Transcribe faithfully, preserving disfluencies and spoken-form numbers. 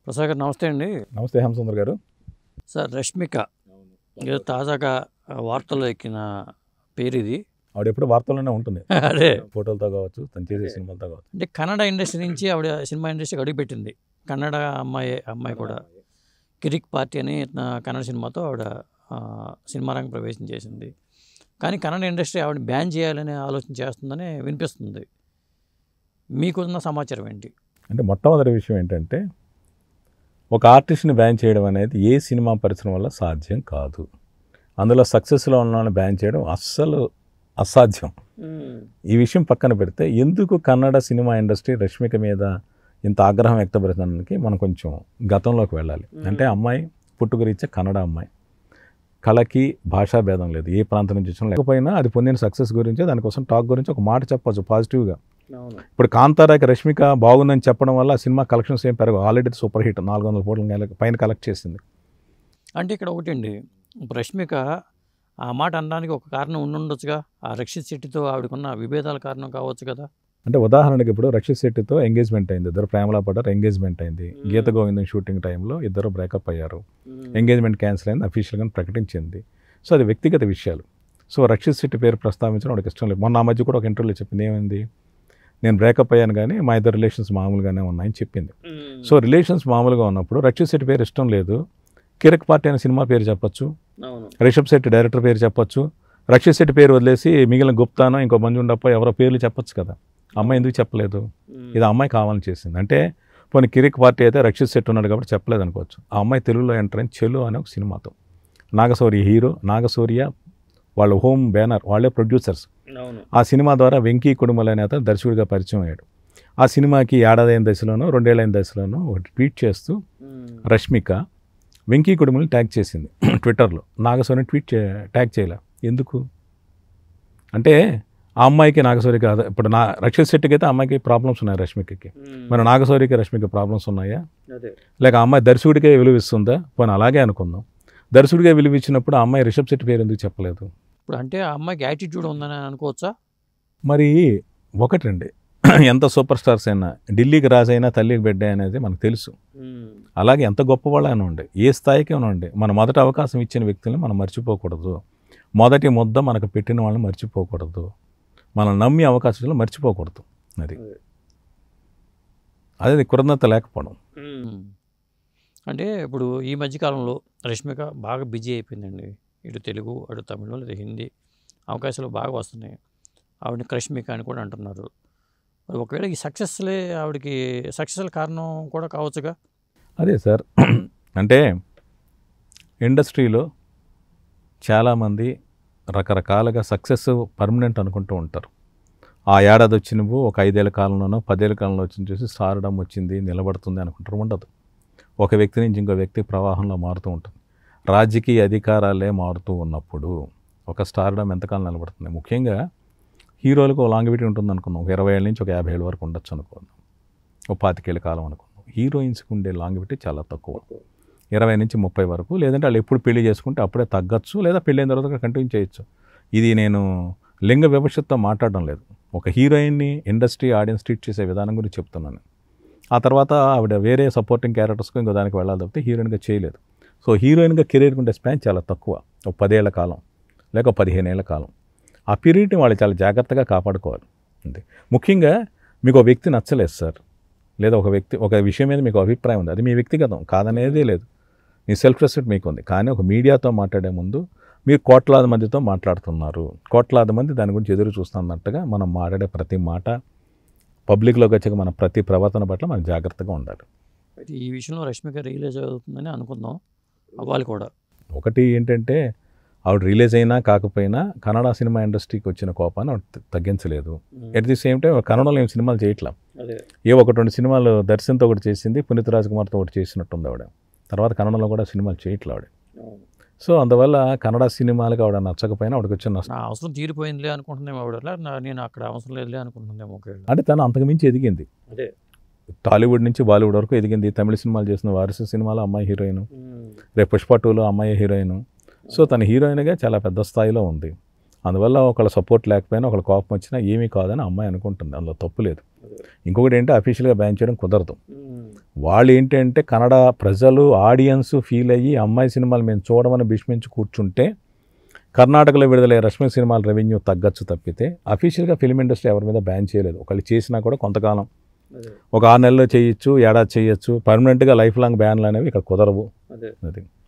ప్రసాద్ గారు నమస్తే అండి. నమస్తే హేమసుందర్ గారు. సార్ రష్మిక ఏదో తాజాగా వార్తల్లో ఎక్కిన పేరు ఇది. ఆవిడ ఎప్పుడు వార్తల్లోనే ఉంటుంది. అదే ఫోటోలతో కావచ్చు, తను చేసే సినిమాలతో కావచ్చు. అంటే కన్నడ ఇండస్ట్రీ నుంచి ఆవిడ సినిమా ఇండస్ట్రీకి అడుగుపెట్టింది. కన్నడ అమ్మాయి అమ్మాయి కూడా కిరిక్ పార్టీ అని కన్నడ సినిమాతో ఆవిడ సినిమా రంగ ప్రవేశం చేసింది. కానీ కన్నడ ఇండస్ట్రీ ఆవిడ బ్యాన్ చేయాలనే ఆలోచన చేస్తుందని వినిపిస్తుంది. మీకున్న సమాచారం ఏంటి? అంటే మొట్టమొదటి విషయం ఏంటంటే, ఒక ఆర్టిస్ట్ని బ్యాన్ చేయడం అనేది ఏ సినిమా పరిశ్రమ వల్ల సాధ్యం కాదు. అందులో సక్సెస్లో ఉన్న వాళ్ళని బ్యాన్ చేయడం అస్సలు అసాధ్యం. ఈ విషయం పక్కన పెడితే, ఎందుకు కన్నడ సినిమా ఇండస్ట్రీ రష్మిక మీద ఇంత ఆగ్రహం వ్యక్తపరచడానికి మనం కొంచెం గతంలోకి వెళ్ళాలి. అంటే అమ్మాయి పుట్టుకరీత్యా కన్నడ అమ్మాయి, కళకి భాషా భేదం లేదు, ఏ ప్రాంతం నుంచి వచ్చినా లేకపోయినా అది పొందిన సక్సెస్ గురించి, దానికోసం టాక్ గురించి ఒక మాట చెప్పచ్చు పాజిటివ్గా. ఇప్పుడు కాంతారాకి రష్మిక బాగుందని చెప్పడం వల్ల ఆ సినిమా కలెక్షన్స్ ఏం పెరగవు. ఆల్రెడీ సూపర్ హిట్, నాలుగు వందల కోట్ల పైన కలెక్ట్ చేసింది. అంటే ఇక్కడ ఒకటండి, రష్మిక ఆ మాట అనడానికి ఒక కారణం ఉండుండొచ్చుగా. ఆ రక్షిత్ శెట్టితో ఆవిడకున్న విభేదాల కారణం కావచ్చు కదా. అంటే ఉదాహరణకి ఇప్పుడు రక్షిత్ శెట్టితో ఎంగేజ్మెంట్ అయింది, ఇద్దరు ప్రేమలా పడ్డారు, ఎంగేజ్మెంట్ అయింది. గీత గోవిందం షూటింగ్ టైంలో ఇద్దరు బ్రేకప్ అయ్యారు, ఎంగేజ్మెంట్ క్యాన్సిల్ అయింది, అఫీషియల్గా ప్రకటించింది. సో అది వ్యక్తిగత విషయాలు. సో రక్షిత్ శెట్టి పేరు ప్రస్తావించడం వాడికి ఇష్టం లేదు. మొన్న ఆ మధ్య కూడా ఒక ఇంటర్వ్యూలో చెప్పింది ఏమైంది, నేను బ్రేకప్ అయ్యాను కానీ మా ఇద్దరు రిలేషన్స్ మామూలుగానే ఉన్నాయని చెప్పింది. సో రిలేషన్స్ మామూలుగా ఉన్నప్పుడు రక్షిత్ శెట్టి పేరు ఇష్టం లేదు, కిరక్ పార్టీ అనే సినిమా పేరు చెప్పొచ్చు, రిషబ్ శెట్టి డైరెక్టర్ పేరు చెప్పొచ్చు, రక్షిత్ శెట్టి పేరు వదిలేసి మిగిలిన గుప్తానో ఇంకో మంజుండప్ప ఎవరో పేర్లు చెప్పొచ్చు కదా. అమ్మాయి ఎందుకు చెప్పలేదు? ఇది అమ్మాయి కావాలని చేసింది. అంటే పోనీ కిరిక్ పార్టీ అయితే రక్షిత్ శెట్టి ఉన్నాడు కాబట్టి చెప్పలేదు అనుకోవచ్చు. ఆ అమ్మాయి తెలుగులో ఎంటర్ అయిన చెలు అనే ఒక సినిమాతో, నాగశౌర్య హీరో, నాగశౌర్య వాళ్ళ హోమ్ బ్యానర్, వాళ్ళే ప్రొడ్యూసర్స్. ఆ సినిమా ద్వారా వెంకీ కుడుమల అనే అతను దర్శకుడిగా పరిచయం అయ్యాడు. ఆ సినిమాకి ఏడాది అయిన దశలోనో రెండేళ్ళ అయిన దశలోనో ఒకటి ట్వీట్ చేస్తూ రష్మిక వెంకీ కుడుమలని ట్యాగ్ చేసింది ట్విట్టర్లో. నాగశౌర్యని ట్వీట్ చే ట్యాగ్ చేయలే. ఎందుకు అంటే ఆ అమ్మాయికి నాగశౌర్యకి కాదు. ఇప్పుడు నా రక్షిత్ శెట్టికి అయితే అమ్మాయికి ప్రాబ్లమ్స్ ఉన్నాయి, రష్మికకి. మరి నాగశౌర్యకి రష్మిక ప్రాబ్లమ్స్ ఉన్నాయా? లేక ఆ అమ్మాయి దర్శకుడికే విలువిస్తుందా? పోనీ అలాగే అనుకుందాం. దర్శకుడిగా విలువిచ్చినప్పుడు ఆ అమ్మాయి రిషబ్ శెట్టి పేరు ఎందుకు చెప్పలేదు? ఇప్పుడు అంటే ఆ అమ్మాయికి యాటిట్యూడ్ ఉందని అనుకోవచ్చా? మరి ఒకటండి, ఎంత సూపర్ స్టార్స్ అయినా ఢిల్లీకి రాజైనా తల్లికి బిడ్డ అనేది మనకు తెలుసు. అలాగే ఎంత గొప్పవాళ్ళైనా ఉండే, ఏ స్థాయికి ఉండే, మన మొదటి అవకాశం ఇచ్చిన వ్యక్తులను మనం మర్చిపోకూడదు. మొదటి ముద్ద మనకు పెట్టిన వాళ్ళని మర్చిపోకూడదు. మనం నమ్మి అవకాశాలు మర్చిపోకూడదు. అది అదే కృతజ్ఞత లేకపోవడం. అంటే ఇప్పుడు ఈ మధ్యకాలంలో రష్మిక బాగా బిజీ అయిపోయిందండి. ఇటు తెలుగు, అటు తమిళం, లేదా హిందీ అవకాశాలు బాగా వస్తున్నాయి. ఆవిడని రష్మిక అని కూడా అంటున్నారు. మరి ఒకవేళ ఈ సక్సెస్లే ఆవిడకి సక్సెస్ల కారణం కూడా కావచ్చుగా. అదే సార్, అంటే ఇండస్ట్రీలో చాలామంది రకరకాలుగా సక్సెస్ పర్మనెంట్ అనుకుంటూ ఉంటారు. ఆ ఏడాది వచ్చి నువ్వు ఒక ఐదేళ్ల కాలంలోనో పదేళ్ల కాలంలో వచ్చి చూసి స్టార్డమ్ వచ్చింది నిలబడుతుంది అనుకుంటారు. ఉండదు. ఒక వ్యక్తి నుంచి ఇంకో వ్యక్తి ప్రవాహంలో మారుతూ ఉంటుంది. రాజకీయ అధికారాలే మారుతూ ఉన్నప్పుడు ఒక స్టార్డమ్ ఎంతకాలం నిలబడుతుంది? ముఖ్యంగా హీరోలకు ఒక లాంగివిటీ ఉంటుంది అనుకున్నాం. ఒక ఇరవై ఏళ్ళ నుంచి ఒక యాభై ఏళ్ళ వరకు ఉండొచ్చు అనుకున్నాం, ఒక పాతికేళ్ళ కాలం అనుకున్నాం. హీరోయిన్స్కి ఉండే లాంగివిటీ చాలా తక్కువ, ఇరవై నుంచి ముప్పై వరకు. లేదంటే వాళ్ళు ఎప్పుడు పెళ్లి చేసుకుంటే అప్పుడే తగ్గచ్చు, లేదా పెళ్ళైన తర్వాత కంటిన్యూ చేయొచ్చు. ఇది నేను లింగ వివక్షతో మాట్లాడడం లేదు. ఒక హీరోయిన్ని ఇండస్ట్రీ ఆడియన్స్ ట్రీట్ చేసే విధానం గురించి చెప్తున్నాను. ఆ తర్వాత ఆవిడ వేరే సపోర్టింగ్ క్యారెక్టర్స్కి ఇంకో దానికి వెళ్ళాలి తప్పితే హీరోయిన్గా చేయలేదు. సో హీరోయిన్గా కెరీర్కి ఉండే స్పాన్ చాలా తక్కువ, ఒక పదేళ్ల కాలం లేక పదిహేను ఏళ్ల కాలం. ఆ పీరియడ్ని వాళ్ళు చాలా జాగ్రత్తగా కాపాడుకోవాలి. అంతే. ముఖ్యంగా మీకు ఒక వ్యక్తి నచ్చలేదు సార్, లేదా ఒక వ్యక్తి ఒక విషయం మీద మీకు అభిప్రాయం ఉంది, అది మీ వ్యక్తిగతం కాదనేదే లేదు, మీ సెల్ఫ్ రెస్పెక్ట్ మీకు ఉంది. కానీ ఒక మీడియాతో మాట్లాడే ముందు మీరు కోట్లాది మందితో మాట్లాడుతున్నారు, కోట్లాది మంది దాని గురించి ఎదురు చూస్తున్నట్టుగా మనం మాట్లాడే ప్రతి మాట, పబ్లిక్లోకి వచ్చాక మన ప్రతి ప్రవర్తన పట్ల మనం జాగ్రత్తగా ఉండాలి. ఈ విషయంలో రష్మిక రియలైజ్ అవుతుందని అనుకుందాం, అవ్వాలి కూడా. ఒకటి ఏంటంటే ఆవిడ రిలీజ్ అయినా కాకపోయినా కన్నడ సినిమా ఇండస్ట్రీకి వచ్చిన కోపాన్ని ఆవిడ తగ్గించలేదు. ఎట్ ది సేమ్ టైం కన్నడలో ఏం సినిమాలు చేయట్లా. ఏ ఒకటి రెండు సినిమాలు దర్శన్తో ఒకటి చేసింది, పునీత్ రాజ్ కుమార్తో ఒకటి చేసినట్టుంది ఆవిడ. తర్వాత కన్నడలో కూడా సినిమాలు చేయట్లా ఆవిడ. సో అందువల్ల కన్నడ సినిమాలకు ఆవిడ నచ్చకపోయినా ఆవిడకి వచ్చిన నష్టం. అవసరం తీరిపోయిందిలే అనుకుంటున్నాం ఆవిడ, నేను అక్కడ అవసరం లేదులే అనుకుంటున్నాం. అంటే తను అంతకుమించి ఎదిగింది. అదే టాలీవుడ్ నుంచి బాలీవుడ్ వరకు ఎదిగింది. తమిళ సినిమాలు చేసిన వారసు సినిమాలో అమ్మాయి హీరోయిన్, రేపు పుష్ప టూలో అమ్మాయి హీరోయిన్. సో తన హీరోయిన్గా చాలా పెద్ద స్థాయిలో ఉంది. అందువల్ల ఒకళ్ళ సపోర్ట్ లేకపోయినా ఒకళ్ళ కోపం వచ్చినా ఏమీ కాదని అమ్మాయి అనుకుంటుంది, అందులో తప్పు లేదు. ఇంకొకటి ఏంటి అఫీషియల్గా బ్యాన్ చేయడం కుదరదు. వాళ్ళు ఏంటంటే కన్నడ ప్రజలు ఆడియన్స్ ఫీల్ అయ్యి అమ్మాయి సినిమాలు మేము చూడమని భీష్మించి కూర్చుంటే కర్ణాటకలో విడుదలయ్యే రష్మిక సినిమాల రెవెన్యూ తగ్గచ్చు తప్పితే అఫీషియల్గా ఫిల్మ్ ఇండస్ట్రీ ఎవరి మీద బ్యాన్ చేయలేదు. ఒకళ్ళు చేసినా కూడా కొంతకాలం ఒక ఆరు నెలల్లో చేయొచ్చు, ఏడాది చేయొచ్చు, పర్మనెంట్గా లైఫ్ లాంగ్ బ్యాన్లు అనేవి ఇక్కడ కుదరవు. అది